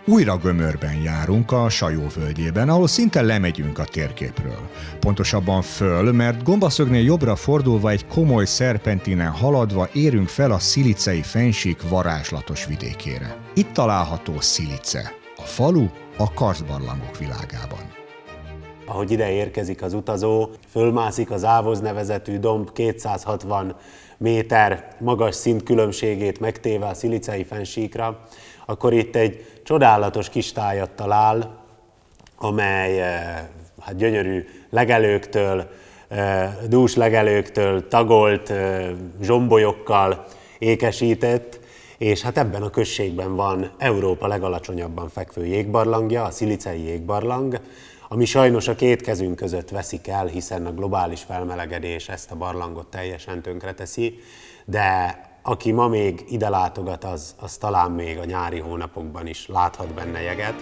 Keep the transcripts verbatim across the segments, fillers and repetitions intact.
Újra Gömörben járunk, a Sajó völgyében, ahol szinte lemegyünk a térképről. Pontosabban föl, mert Gombaszögnél jobbra fordulva egy komoly szerpentinen haladva érünk fel a Szilicei-fennsík varázslatos vidékére. Itt található Szilice, a falu a karsztbarlangok világában. Ahogy ide érkezik az utazó, fölmászik az Ávoz nevezetű domb kétszázhatvan méter magas szintkülönbségét megtéve a Szilicei-fennsíkra, akkor itt egy csodálatos kis tájat talál, amely hát gyönyörű legelőktől, dús legelőktől tagolt zsombolyokkal ékesített, és hát ebben a községben van Európa legalacsonyabban fekvő jégbarlangja, a Szilicei jégbarlang, ami sajnos a két kezünk között veszik el, hiszen a globális felmelegedés ezt a barlangot teljesen tönkreteszi, de aki ma még ide látogat, az, az talán még a nyári hónapokban is láthat benne jeget.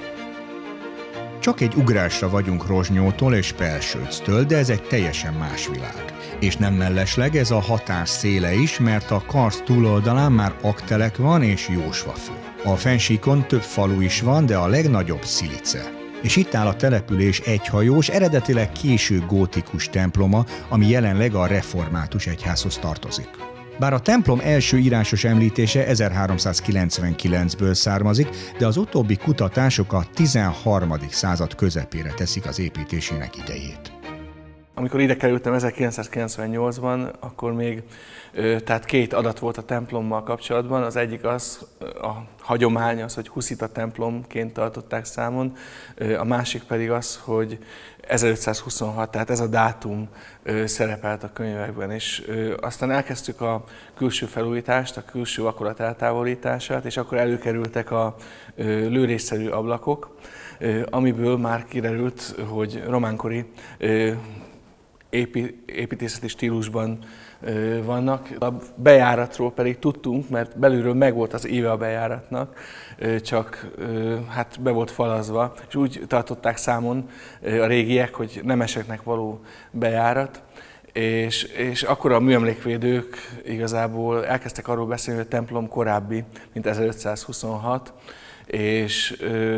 Csak egy ugrásra vagyunk Rozsnyótól és Pelsőctől, de ez egy teljesen más világ. És nem mellesleg ez a hatás széle is, mert a karszt túloldalán már Aggtelek van és Jósvafő. A fennsíkon több falu is van, de a legnagyobb Szilice. És itt áll a település egyhajós, eredetileg késő gótikus temploma, ami jelenleg a református egyházhoz tartozik. Bár a templom első írásos említése ezerháromszázkilencvenkilencből származik, de az utóbbi kutatások a tizenharmadik század közepére teszik az építésének idejét. Amikor ide kerültem ezerkilencszázkilencvennyolcban, akkor még tehát két adat volt a templommal kapcsolatban. Az egyik az, a hagyomány az, hogy huszita templomként tartották számon, a másik pedig az, hogy ezerötszázhuszonhat, tehát ez a dátum szerepelt a könyvekben, és aztán elkezdtük a külső felújítást, a külső akarat eltávolítását, és akkor előkerültek a lőrésszerű ablakok, amiből már kiderült, hogy románkori építészeti stílusban vannak. A bejáratról pedig tudtunk, mert belülről megvolt az íve a bejáratnak, csak hát be volt falazva, és úgy tartották számon a régiek, hogy nemeseknek való bejárat, és, és akkor a műemlékvédők igazából elkezdtek arról beszélni, hogy a templom korábbi, mint ezerötszázhuszonhat, és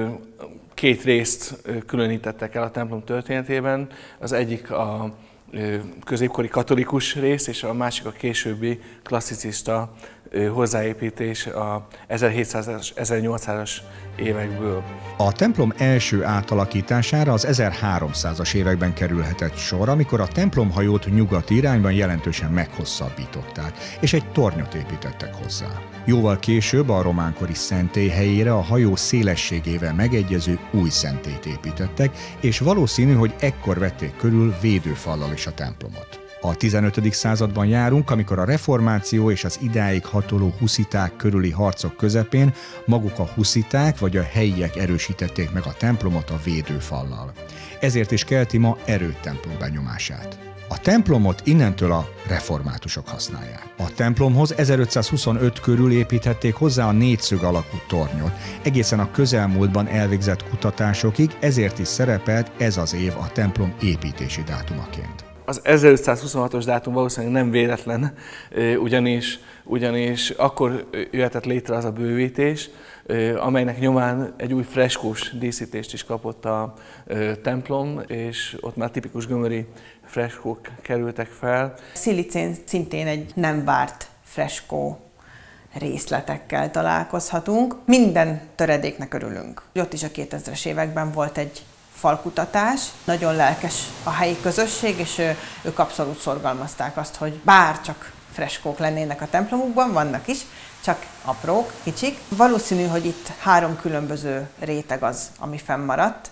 két részt különítettek el a templom történetében. Az egyik a középkori katolikus rész, és a másik a későbbi klasszicista hozzáépítés a ezerhétszázas, ezernyolcszázas évekből. A templom első átalakítására az ezerháromszázas években kerülhetett sor, amikor a templomhajót nyugati irányban jelentősen meghosszabbították, és egy tornyot építettek hozzá. Jóval később a románkori szentély helyére a hajó szélességével megegyező új szentélyt építettek, és valószínű, hogy ekkor vették körül védőfallal is a templomot. A tizenötödik században járunk, amikor a reformáció és az idáig hatoló husziták körüli harcok közepén maguk a husziták vagy a helyiek erősítették meg a templomot a védőfallal. Ezért is kelti ma erődtemplom benyomását. A templomot innentől a reformátusok használják. A templomhoz ezerötszázhuszonöt körül építhették hozzá a négyszög alakú tornyot. Egészen a közelmúltban elvégzett kutatásokig ezért is szerepelt ez az év a templom építési dátumaként. Az ezerötszázhuszonhatos dátum valószínűleg nem véletlen, ugyanis, ugyanis akkor jöhetett létre az a bővítés, amelynek nyomán egy új freskós díszítést is kapott a templom, és ott már tipikus gömöri freskók kerültek fel. Szilicén szintén egy nem várt freskó részletekkel találkozhatunk. Minden töredéknek örülünk. Ott is a kétezres években volt egy falkutatás. Nagyon lelkes a helyi közösség, és ők abszolút szorgalmazták azt, hogy bár csak freskók lennének a templomukban, vannak is, csak aprók, kicsik. Valószínű, hogy itt három különböző réteg az, ami fennmaradt,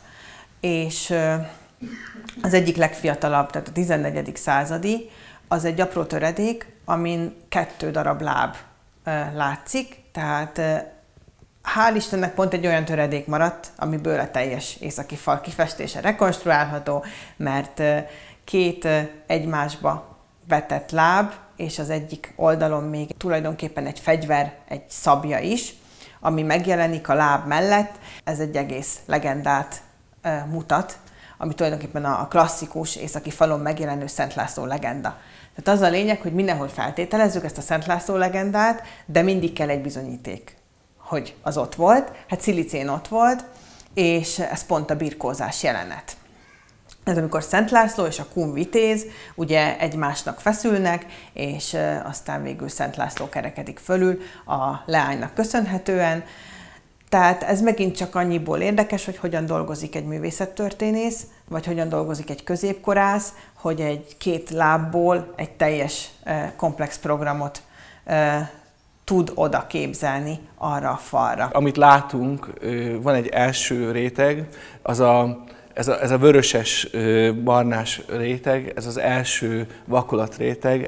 és az egyik legfiatalabb, tehát a tizennegyedik századi, az egy apró töredék, amin kettő darab láb látszik, tehát hál' Istennek pont egy olyan töredék maradt, amiből a teljes északi fal kifestése rekonstruálható, mert két egymásba vetett láb, és az egyik oldalon még tulajdonképpen egy fegyver, egy szabja is, ami megjelenik a láb mellett. Ez egy egész legendát mutat, ami tulajdonképpen a klasszikus északi falon megjelenő Szent László legenda. Tehát az a lényeg, hogy mindenhol feltételezzük ezt a Szent László legendát, de mindig kell egy bizonyíték, hogy az ott volt, hát Szilicén ott volt, és ez pont a birkózás jelenet. Ez amikor Szent László és a kun vitéz ugye egymásnak feszülnek, és aztán végül Szent László kerekedik fölül a leánynak köszönhetően. Tehát ez megint csak annyiból érdekes, hogy hogyan dolgozik egy művészettörténész, vagy hogyan dolgozik egy középkorász, hogy egy két lábból egy teljes komplex programot tud oda képzelni arra a falra. Amit látunk, van egy első réteg, az a Ez a, ez a vöröses, barnás réteg, ez az első vakolatréteg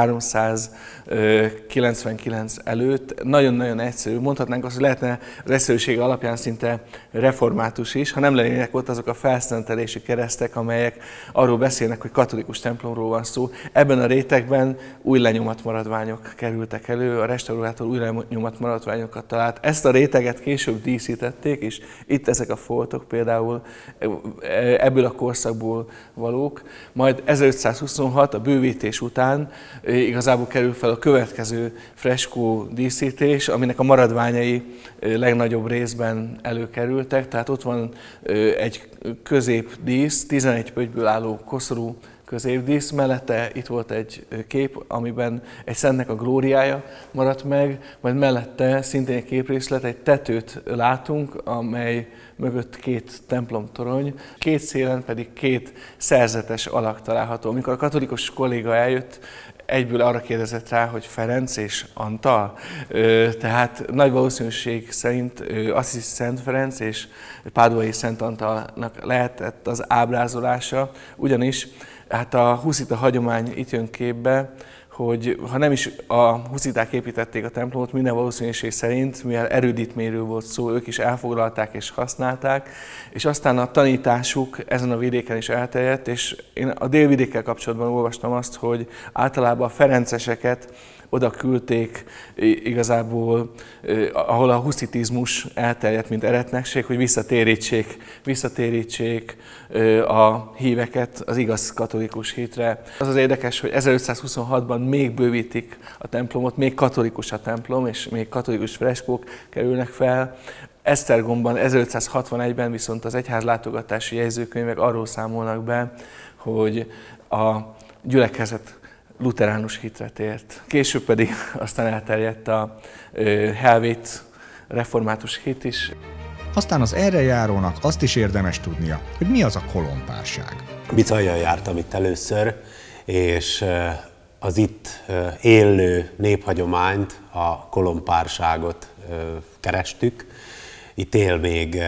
ezerháromszázkilencvenkilenc előtt. Nagyon-nagyon egyszerű. Mondhatnánk azt, hogy lehetne az egyszerűség alapján szinte református is, ha nem lennének ott azok a felszentelési keresztek, amelyek arról beszélnek, hogy katolikus templomról van szó. Ebben a rétegben új lenyomatmaradványok kerültek elő, a restaurátor új lenyomatmaradványokat talált. Ezt a réteget később díszítették, és itt ezek a foltok például ebből a korszakból valók. Majd ezerötszázhuszonhat, a bővítés után igazából kerül fel a következő freskó díszítés, aminek a maradványai legnagyobb részben előkerültek. Tehát ott van egy középdísz, tizenegy pöttyből álló koszorú középdísz, mellette itt volt egy kép, amiben egy szentnek a glóriája maradt meg, majd mellette szintén egy képrészlet, egy tetőt látunk, amely mögött két templomtorony, két szélen pedig két szerzetes alak található. Amikor a katolikus kolléga eljött, egyből arra kérdezett rá, hogy Ferenc és Antal. Tehát nagy valószínűség szerint Assisi Szent Ferenc és Páduvai Szent Antalnak lehetett az ábrázolása, ugyanis hát a huszita hagyomány itt jön képbe, hogy ha nem is a husziták építették a templomot, minden valószínűség szerint, mivel erődítményről volt szó, ők is elfoglalták és használták, és aztán a tanításuk ezen a vidéken is elterjedt, és én a délvidékkel kapcsolatban olvastam azt, hogy általában a ferenceseket oda küldték igazából, ahol a huszitizmus elterjedt, mint eretnekség, hogy visszatérítsék, visszatérítsék a híveket az igaz katolikus hitre. Az az érdekes, hogy ezerötszázhuszonhatban még bővítik a templomot, még katolikus a templom, és még katolikus freskók kerülnek fel. Esztergomban ezerötszázhatvanegyben viszont az egyházlátogatási jegyzőkönyvek arról számolnak be, hogy a gyülekezet luteránus hitre tért. Később pedig aztán elterjedt a helvét református hit is. Aztán az erre járónak azt is érdemes tudnia, hogy mi az a kolompárság. Bicajjal jártam itt először, és az itt élő néphagyományt, a kolompárságot kerestük. Itt él még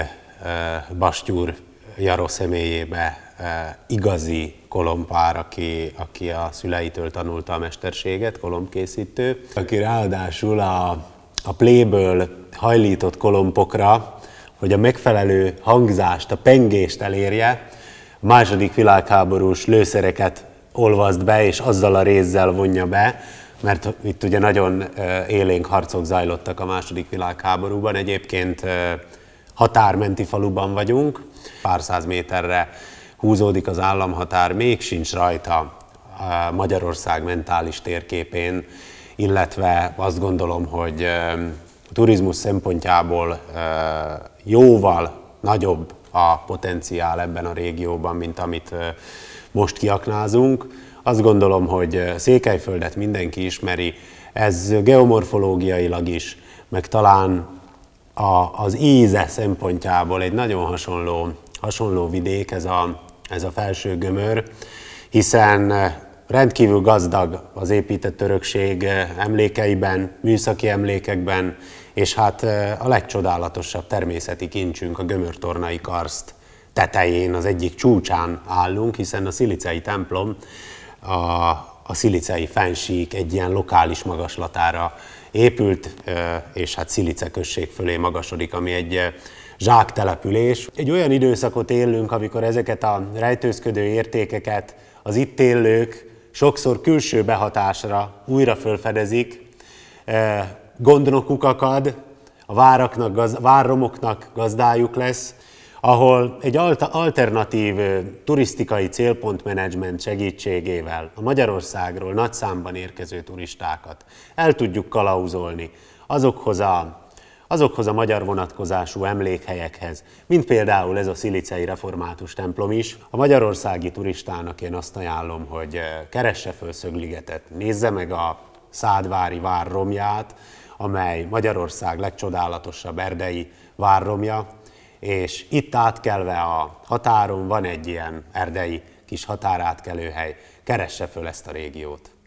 Bastyúr Jaro személyébe igazi kolompár, aki, aki a szüleitől tanulta a mesterséget, kolompkészítő, aki ráadásul a, a pléből hajlított kolompokra, hogy a megfelelő hangzást, a pengést elérje, a második világháborús lőszereket olvasd be, és azzal a rézzel vonja be, mert itt ugye nagyon élénk harcok zajlottak a második világháborúban. Egyébként határmenti faluban vagyunk, pár száz méterre húzódik az államhatár, még sincs rajta Magyarország mentális térképén, illetve azt gondolom, hogy turizmus szempontjából jóval nagyobb a potenciál ebben a régióban, mint amit most kiaknázunk. Azt gondolom, hogy Székelyföldet mindenki ismeri, ez geomorfológiailag is, meg talán a, az íze szempontjából egy nagyon hasonló, hasonló vidék ez a, ez a felső gömör, hiszen rendkívül gazdag az épített örökség emlékeiben, műszaki emlékekben, és hát a legcsodálatosabb természeti kincsünk, a gömörtornai karszt tetején, az egyik csúcsán állunk, hiszen a szilicei templom a, a szilicei fennsík egy ilyen lokális magaslatára épült, és hát Szilice község fölé magasodik, ami egy zsáktelepülés. Egy olyan időszakot élünk, amikor ezeket a rejtőzködő értékeket az itt élők sokszor külső behatásra újra felfedezik, gondnokuk akad, a váraknak, gaz, várromoknak gazdájuk lesz, ahol egy alternatív turisztikai célpontmenedzsment segítségével a Magyarországról nagy számban érkező turistákat el tudjuk kalauzolni azokhoz a, azokhoz a magyar vonatkozású emlékhelyekhez, mint például ez a szilicei református templom is. A magyarországi turistának én azt ajánlom, hogy keresse föl Szögligetet, nézze meg a Szádvári vár romját, amely Magyarország legcsodálatosabb erdei várromja, és itt átkelve a határon van egy ilyen erdei kis határátkelőhely, keresse föl ezt a régiót.